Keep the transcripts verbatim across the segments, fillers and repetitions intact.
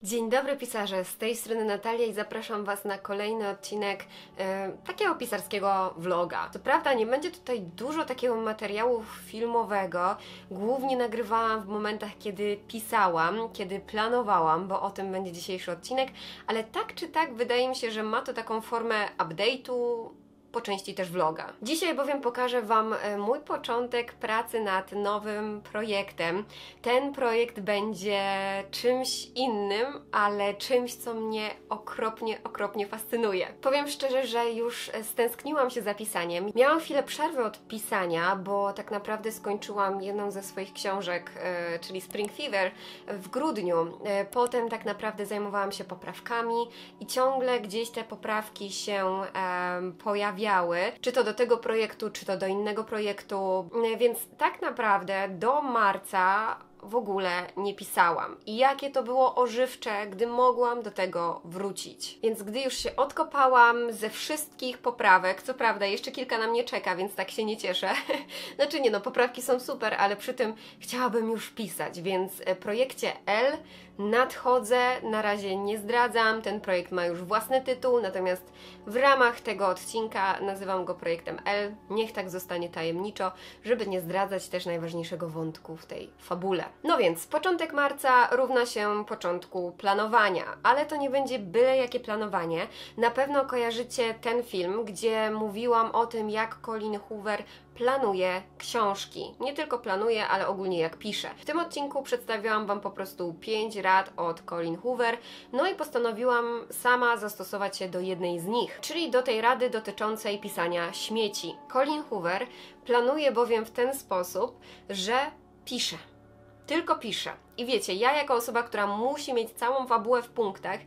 Dzień dobry pisarze, z tej strony Natalia i zapraszam Was na kolejny odcinek e, takiego pisarskiego vloga. Co prawda nie będzie tutaj dużo takiego materiału filmowego, głównie nagrywałam w momentach, kiedy pisałam, kiedy planowałam, bo o tym będzie dzisiejszy odcinek, ale tak czy tak wydaje mi się, że ma to taką formę update'u, po części też vloga. Dzisiaj bowiem pokażę Wam mój początek pracy nad nowym projektem. Ten projekt będzie czymś innym, ale czymś, co mnie okropnie, okropnie fascynuje. Powiem szczerze, że już stęskniłam się za pisaniem. Miałam chwilę przerwy od pisania, bo tak naprawdę skończyłam jedną ze swoich książek, czyli Spring Fever, w grudniu. Potem tak naprawdę zajmowałam się poprawkami i ciągle gdzieś te poprawki się um, pojawiały. Czy to do tego projektu, czy to do innego projektu, więc tak naprawdę do marca w ogóle nie pisałam. I jakie to było ożywcze, gdy mogłam do tego wrócić. Więc gdy już się odkopałam ze wszystkich poprawek, co prawda jeszcze kilka na mnie czeka, więc tak się nie cieszę. Znaczy nie no, poprawki są super, ale przy tym chciałabym już pisać, więc projekcie L nadchodzę, na razie nie zdradzam, ten projekt ma już własny tytuł, natomiast w ramach tego odcinka nazywam go projektem L. Niech tak zostanie tajemniczo, żeby nie zdradzać też najważniejszego wątku w tej fabule. No więc, początek marca równa się początku planowania, ale to nie będzie byle jakie planowanie. Na pewno kojarzycie ten film, gdzie mówiłam o tym, jak Colleen Hoover planuje książki. Nie tylko planuje, ale ogólnie jak pisze. W tym odcinku przedstawiłam Wam po prostu pięć rad od Colleen Hoover, no i postanowiłam sama zastosować się do jednej z nich, czyli do tej rady dotyczącej pisania śmieci. Colleen Hoover planuje bowiem w ten sposób, że pisze. Tylko pisze. I wiecie, ja jako osoba, która musi mieć całą fabułę w punktach,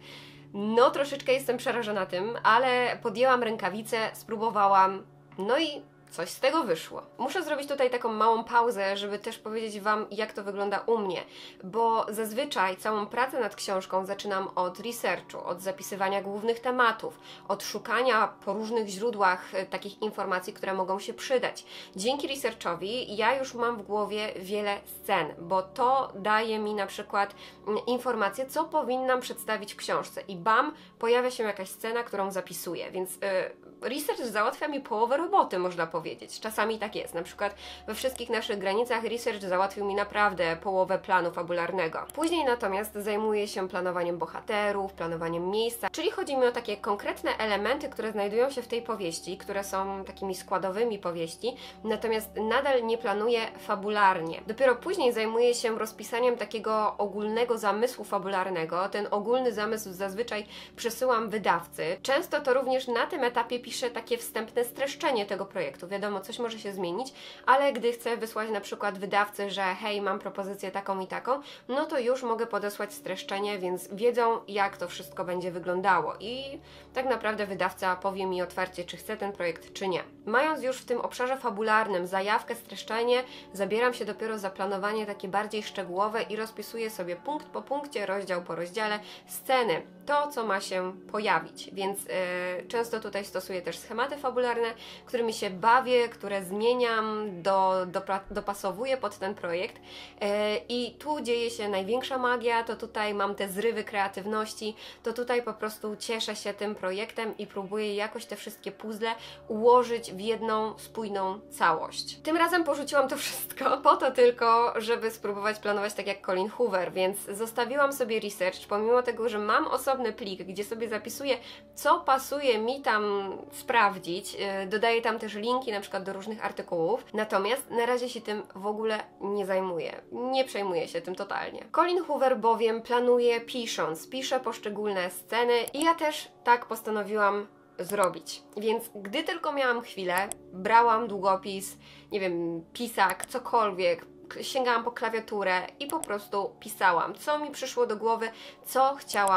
no troszeczkę jestem przerażona tym, ale podjęłam rękawice, spróbowałam, no i coś z tego wyszło. Muszę zrobić tutaj taką małą pauzę, żeby też powiedzieć Wam, jak to wygląda u mnie, bo zazwyczaj całą pracę nad książką zaczynam od researchu, od zapisywania głównych tematów, od szukania po różnych źródłach takich informacji, które mogą się przydać. Dzięki researchowi ja już mam w głowie wiele scen, bo to daje mi na przykład informacje, co powinnam przedstawić w książce i bam, pojawia się jakaś scena, którą zapisuję, więc yy, research załatwia mi połowę roboty, można powiedzieć. Czasami tak jest. Na przykład we wszystkich naszych granicach research załatwił mi naprawdę połowę planu fabularnego. Później natomiast zajmuję się planowaniem bohaterów, planowaniem miejsca, czyli chodzi mi o takie konkretne elementy, które znajdują się w tej powieści, które są takimi składowymi powieści, natomiast nadal nie planuję fabularnie. Dopiero później zajmuję się rozpisaniem takiego ogólnego zamysłu fabularnego. Ten ogólny zamysł zazwyczaj przesyłam wydawcy. Często to również na tym etapie piszę takie wstępne streszczenie tego projektu. Wiadomo, coś może się zmienić, ale gdy chcę wysłać na przykład wydawcy, że hej, mam propozycję taką i taką, no to już mogę podesłać streszczenie, więc wiedzą, jak to wszystko będzie wyglądało i tak naprawdę wydawca powie mi otwarcie, czy chce ten projekt, czy nie. Mając już w tym obszarze fabularnym zajawkę, streszczenie, zabieram się dopiero za planowanie takie bardziej szczegółowe i rozpisuję sobie punkt po punkcie, rozdział po rozdziale, sceny, to, co ma się pojawić, więc yy, często tutaj stosuję też schematy fabularne, którymi się bawię, które zmieniam, do, do, dopasowuję pod ten projekt yy, i tu dzieje się największa magia, to tutaj mam te zrywy kreatywności, to tutaj po prostu cieszę się tym projektem i próbuję jakoś te wszystkie puzzle ułożyć w jedną spójną całość. Tym razem porzuciłam to wszystko po to tylko, żeby spróbować planować tak jak Colleen Hoover, więc zostawiłam sobie research, pomimo tego, że mam osobny plik, gdzie sobie zapisuję, co pasuje mi tam sprawdzić, yy, dodaję tam też linki na przykład do różnych artykułów, natomiast na razie się tym w ogóle nie zajmuję, nie przejmuję się tym totalnie. Colleen Hoover bowiem planuje pisząc, pisze poszczególne sceny i ja też tak postanowiłam zrobić. Więc gdy tylko miałam chwilę, brałam długopis, nie wiem, pisak, cokolwiek, sięgałam po klawiaturę i po prostu pisałam, co mi przyszło do głowy, co chciałam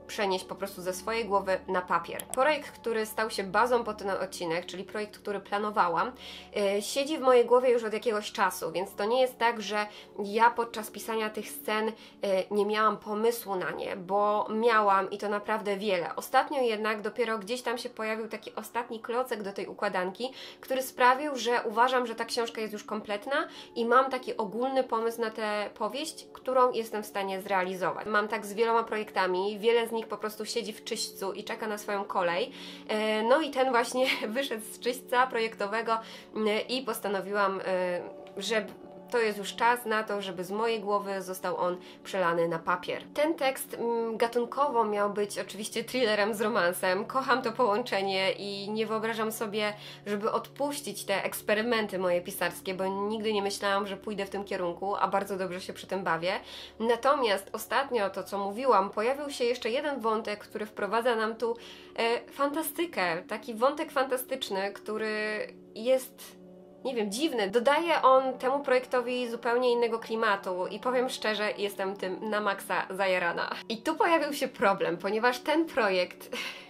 przenieść po prostu ze swojej głowy na papier. Projekt, który stał się bazą pod ten odcinek, czyli projekt, który planowałam, yy, siedzi w mojej głowie już od jakiegoś czasu, więc to nie jest tak, że ja podczas pisania tych scen yy, nie miałam pomysłu na nie, bo miałam i to naprawdę wiele. Ostatnio jednak dopiero gdzieś tam się pojawił taki ostatni klocek do tej układanki, który sprawił, że uważam, że ta książka jest już kompletna i mam taki ogólny pomysł na tę powieść, którą jestem w stanie zrealizować. Mam tak z wieloma projektami, wiele z nich po prostu siedzi w czyśćcu i czeka na swoją kolej. No i ten właśnie wyszedł z czyśćca projektowego i postanowiłam, że to jest już czas na to, żeby z mojej głowy został on przelany na papier. Ten tekst mm, gatunkowo miał być oczywiście thrillerem z romansem. Kocham to połączenie i nie wyobrażam sobie, żeby odpuścić te eksperymenty moje pisarskie, bo nigdy nie myślałam, że pójdę w tym kierunku, a bardzo dobrze się przy tym bawię. Natomiast ostatnio, to co mówiłam, pojawił się jeszcze jeden wątek, który wprowadza nam tu e, fantastykę. Taki wątek fantastyczny, który jest... nie wiem, dziwny. Dodaje on temu projektowi zupełnie innego klimatu i powiem szczerze, jestem tym na maksa zajarana. I tu pojawił się problem, ponieważ ten projekt...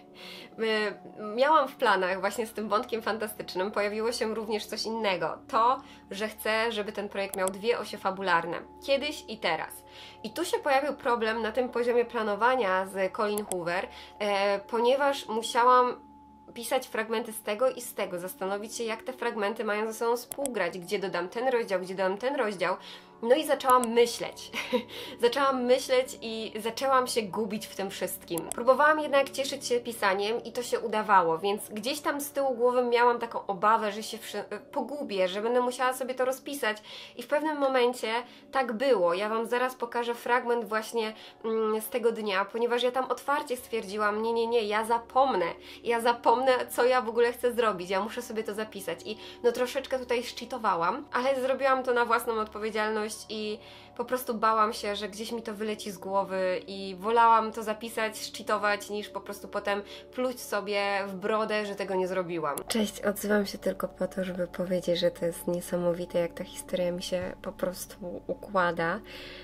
miałam w planach właśnie z tym wątkiem fantastycznym, pojawiło się również coś innego. To, że chcę, żeby ten projekt miał dwie osie fabularne. Kiedyś i teraz. I tu się pojawił problem na tym poziomie planowania z Colleen Hoover, e, ponieważ musiałam pisać fragmenty z tego i z tego, zastanowić się, jak te fragmenty mają ze sobą współgrać, gdzie dodam ten rozdział, gdzie dodam ten rozdział. No i zaczęłam myśleć. zaczęłam myśleć i zaczęłam się gubić w tym wszystkim. Próbowałam jednak cieszyć się pisaniem i to się udawało, więc gdzieś tam z tyłu głowy miałam taką obawę, że się pogubię, że będę musiała sobie to rozpisać i w pewnym momencie tak było. Ja Wam zaraz pokażę fragment właśnie mm, z tego dnia, ponieważ ja tam otwarcie stwierdziłam, nie, nie, nie, ja zapomnę. Ja zapomnę, co ja w ogóle chcę zrobić. Ja muszę sobie to zapisać i no troszeczkę tutaj szczytowałam, ale zrobiłam to na własną odpowiedzialność i po prostu bałam się, że gdzieś mi to wyleci z głowy i wolałam to zapisać, szczytować, niż po prostu potem pluć sobie w brodę, że tego nie zrobiłam. Cześć, odzywam się tylko po to, żeby powiedzieć, że to jest niesamowite, jak ta historia mi się po prostu układa.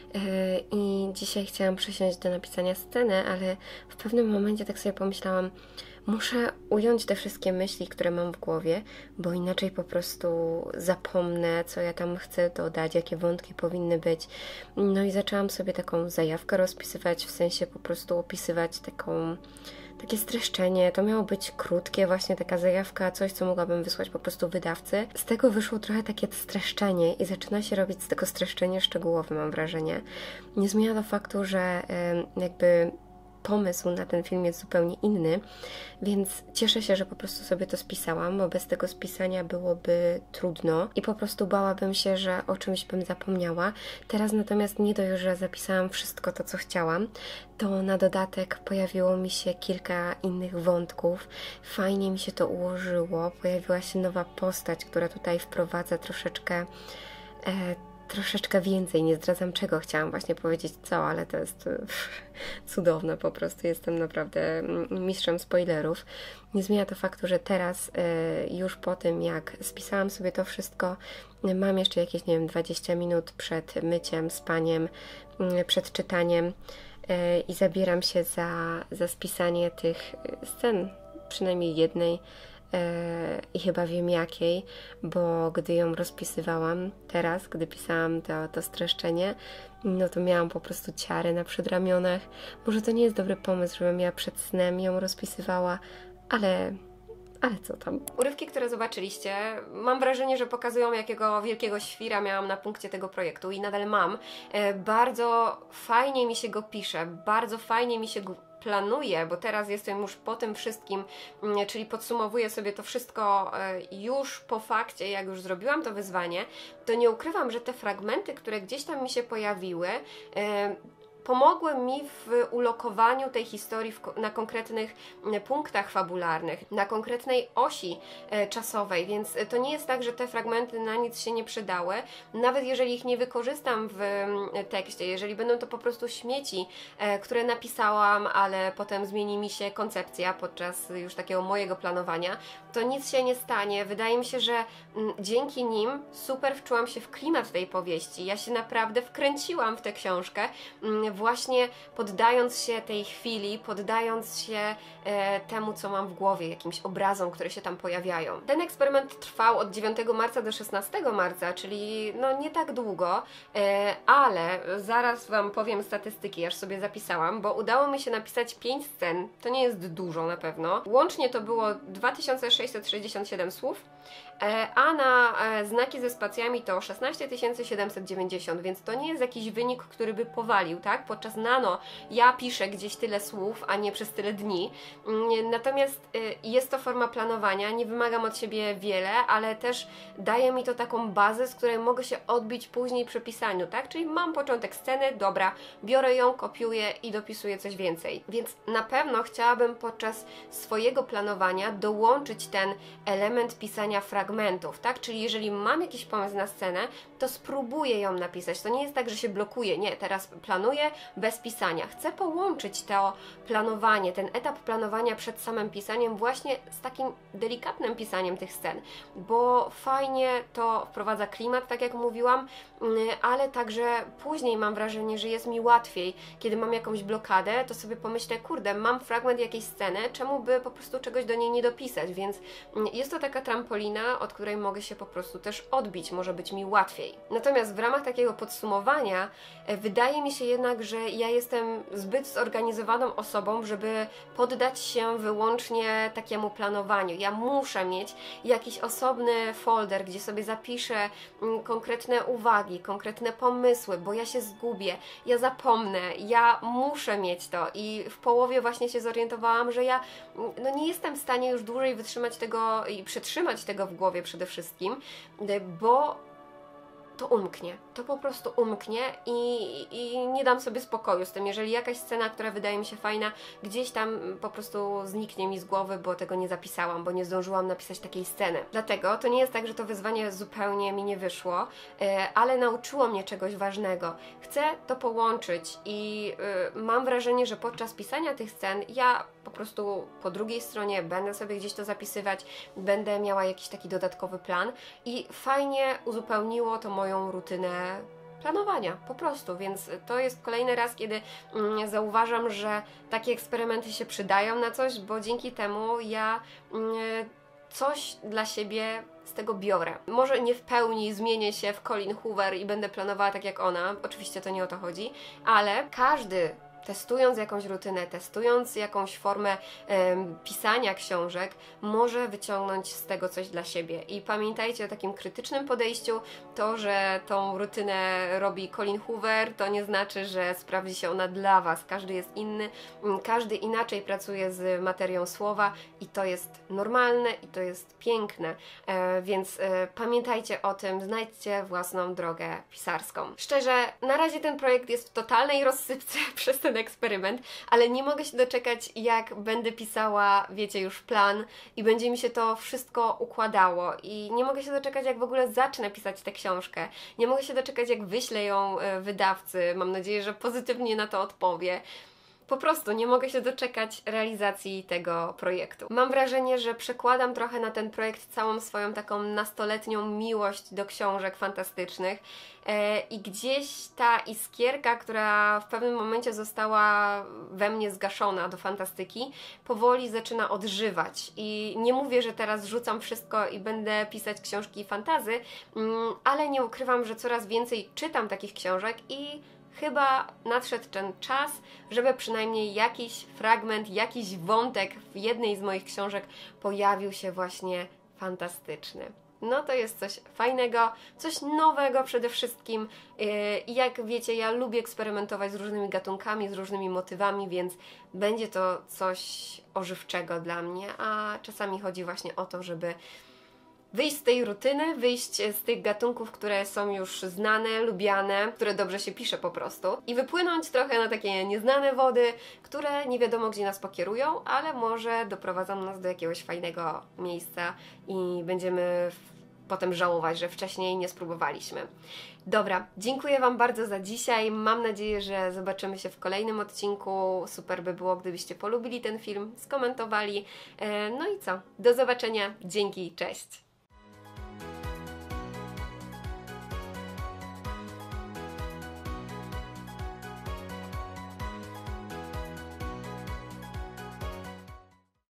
I dzisiaj chciałam przesiąść do napisania sceny, ale w pewnym momencie tak sobie pomyślałam, muszę ująć te wszystkie myśli, które mam w głowie, bo inaczej po prostu zapomnę, co ja tam chcę dodać, jakie wątki powinny być. No i zaczęłam sobie taką zajawkę rozpisywać, w sensie po prostu opisywać taką, takie streszczenie. To miało być krótkie, właśnie taka zajawka, coś, co mogłabym wysłać po prostu wydawcy. Z tego wyszło trochę takie streszczenie i zaczyna się robić z tego streszczenie szczegółowe, mam wrażenie. Nie zmienia to faktu, że yy, jakby pomysł na ten film jest zupełnie inny, więc cieszę się, że po prostu sobie to spisałam, bo bez tego spisania byłoby trudno i po prostu bałabym się, że o czymś bym zapomniała. Teraz natomiast nie dość, że zapisałam wszystko to, co chciałam, to na dodatek pojawiło mi się kilka innych wątków. Fajnie mi się to ułożyło, pojawiła się nowa postać, która tutaj wprowadza troszeczkę e, troszeczkę więcej, nie zdradzam czego, chciałam właśnie powiedzieć co, ale to jest cudowne, po prostu jestem naprawdę mistrzem spoilerów. Nie zmienia to faktu, że teraz już po tym, jak spisałam sobie to wszystko, mam jeszcze jakieś, nie wiem, dwadzieścia minut przed myciem, spaniem, przed czytaniem i zabieram się za, za spisanie tych scen, przynajmniej jednej, i chyba wiem jakiej, bo gdy ją rozpisywałam teraz, gdy pisałam to, to streszczenie, no to miałam po prostu ciary na przedramionach. Może to nie jest dobry pomysł, żebym ja przed snem ją rozpisywała, ale... ale co tam? Urywki, które zobaczyliście, mam wrażenie, że pokazują, jakiego wielkiego świra miałam na punkcie tego projektu i nadal mam. Bardzo fajnie mi się go pisze, bardzo fajnie mi się go planuję, bo teraz jestem już po tym wszystkim, czyli podsumowuję sobie to wszystko już po fakcie, jak już zrobiłam to wyzwanie, to nie ukrywam, że te fragmenty, które gdzieś tam mi się pojawiły, pomogły mi w ulokowaniu tej historii w, na konkretnych punktach fabularnych, na konkretnej osi e, czasowej, więc to nie jest tak, że te fragmenty na nic się nie przydały. Nawet jeżeli ich nie wykorzystam w e, tekście, jeżeli będą to po prostu śmieci, e, które napisałam, ale potem zmieni mi się koncepcja podczas już takiego mojego planowania, to nic się nie stanie. Wydaje mi się, że m, dzięki nim super wczułam się w klimat tej powieści. Ja się naprawdę wkręciłam w tę książkę, m, właśnie poddając się tej chwili, poddając się e, temu, co mam w głowie, jakimś obrazom, które się tam pojawiają. Ten eksperyment trwał od dziewiątego marca do szesnastego marca, czyli no nie tak długo, e, ale zaraz Wam powiem statystyki, aż sobie zapisałam, bo udało mi się napisać pięć scen, to nie jest dużo na pewno. Łącznie to było dwa tysiące sześćset sześćdziesiąt siedem słów, a na znaki ze spacjami to szesnaście tysięcy siedemset dziewięćdziesiąt, więc to nie jest jakiś wynik, który by powalił, tak? Podczas nano ja piszę gdzieś tyle słów, a nie przez tyle dni. Natomiast jest to forma planowania, nie wymagam od siebie wiele, ale też daje mi to taką bazę, z której mogę się odbić później przy pisaniu, tak? Czyli mam początek sceny, dobra, biorę ją, kopiuję i dopisuję coś więcej. Więc na pewno chciałabym podczas swojego planowania dołączyć ten element pisania fragmentów, tak? Czyli jeżeli mam jakiś pomysł na scenę, to spróbuję ją napisać. To nie jest tak, że się blokuję. Nie, teraz planuję bez pisania. Chcę połączyć to planowanie, ten etap planowania przed samym pisaniem właśnie z takim delikatnym pisaniem tych scen, bo fajnie to wprowadza klimat, tak jak mówiłam, ale także później mam wrażenie, że jest mi łatwiej, kiedy mam jakąś blokadę, to sobie pomyślę, kurde, mam fragment jakiejś sceny, czemu by po prostu czegoś do niej nie dopisać, więc jest to taka trampolina, od której mogę się po prostu też odbić, może być mi łatwiej. Natomiast w ramach takiego podsumowania e, wydaje mi się jednak, że ja jestem zbyt zorganizowaną osobą, żeby poddać się wyłącznie takiemu planowaniu. Ja muszę mieć jakiś osobny folder, gdzie sobie zapiszę mm, konkretne uwagi, konkretne pomysły, bo ja się zgubię, ja zapomnę, ja muszę mieć to i w połowie właśnie się zorientowałam, że ja no, nie jestem w stanie już dłużej wytrzymać tego i przetrzymać tego w głowie przede wszystkim, bo to umknie, to po prostu umknie i, i nie dam sobie spokoju z tym, jeżeli jakaś scena, która wydaje mi się fajna, gdzieś tam po prostu zniknie mi z głowy, bo tego nie zapisałam, bo nie zdążyłam napisać takiej sceny. Dlatego to nie jest tak, że to wyzwanie zupełnie mi nie wyszło, ale nauczyło mnie czegoś ważnego. Chcę to połączyć i mam wrażenie, że podczas pisania tych scen ja po prostu po drugiej stronie będę sobie gdzieś to zapisywać, będę miała jakiś taki dodatkowy plan i fajnie uzupełniło to moją rutynę planowania, po prostu, więc to jest kolejny raz, kiedy mm, zauważam, że takie eksperymenty się przydają na coś, bo dzięki temu ja mm, coś dla siebie z tego biorę. Może nie w pełni zmienię się w Colleen Hoover i będę planowała tak jak ona, oczywiście to nie o to chodzi, ale każdy testując jakąś rutynę, testując jakąś formę em, pisania książek, może wyciągnąć z tego coś dla siebie. I pamiętajcie o takim krytycznym podejściu. To, że tą rutynę robi Colleen Hoover, to nie znaczy, że sprawdzi się ona dla Was. Każdy jest inny, każdy inaczej pracuje z materią słowa i to jest normalne i to jest piękne. E, więc e, pamiętajcie o tym, znajdźcie własną drogę pisarską. Szczerze, na razie ten projekt jest w totalnej rozsypce przez ten eksperyment, ale nie mogę się doczekać, jak będę pisała, wiecie, już plan i będzie mi się to wszystko układało i nie mogę się doczekać, jak w ogóle zacznę pisać tę książkę. Nie mogę się doczekać, jak wyślę ją wydawcy. Mam nadzieję, że pozytywnie na to odpowie. Po prostu nie mogę się doczekać realizacji tego projektu. Mam wrażenie, że przekładam trochę na ten projekt całą swoją taką nastoletnią miłość do książek fantastycznych e, i gdzieś ta iskierka, która w pewnym momencie została we mnie zgaszona do fantastyki, powoli zaczyna odżywać i nie mówię, że teraz rzucam wszystko i będę pisać książki fantazy, mm, ale nie ukrywam, że coraz więcej czytam takich książek i chyba nadszedł ten czas, żeby przynajmniej jakiś fragment, jakiś wątek w jednej z moich książek pojawił się właśnie fantastyczny. No to jest coś fajnego, coś nowego przede wszystkim i jak wiecie, ja lubię eksperymentować z różnymi gatunkami, z różnymi motywami, więc będzie to coś ożywczego dla mnie, a czasami chodzi właśnie o to, żeby wyjść z tej rutyny, wyjść z tych gatunków, które są już znane, lubiane, które dobrze się pisze po prostu i wypłynąć trochę na takie nieznane wody, które nie wiadomo gdzie nas pokierują, ale może doprowadzą nas do jakiegoś fajnego miejsca i będziemy potem żałować, że wcześniej nie spróbowaliśmy. Dobra, dziękuję Wam bardzo za dzisiaj. Mam nadzieję, że zobaczymy się w kolejnym odcinku. Super by było, gdybyście polubili ten film, skomentowali. No i co? Do zobaczenia. Dzięki, cześć!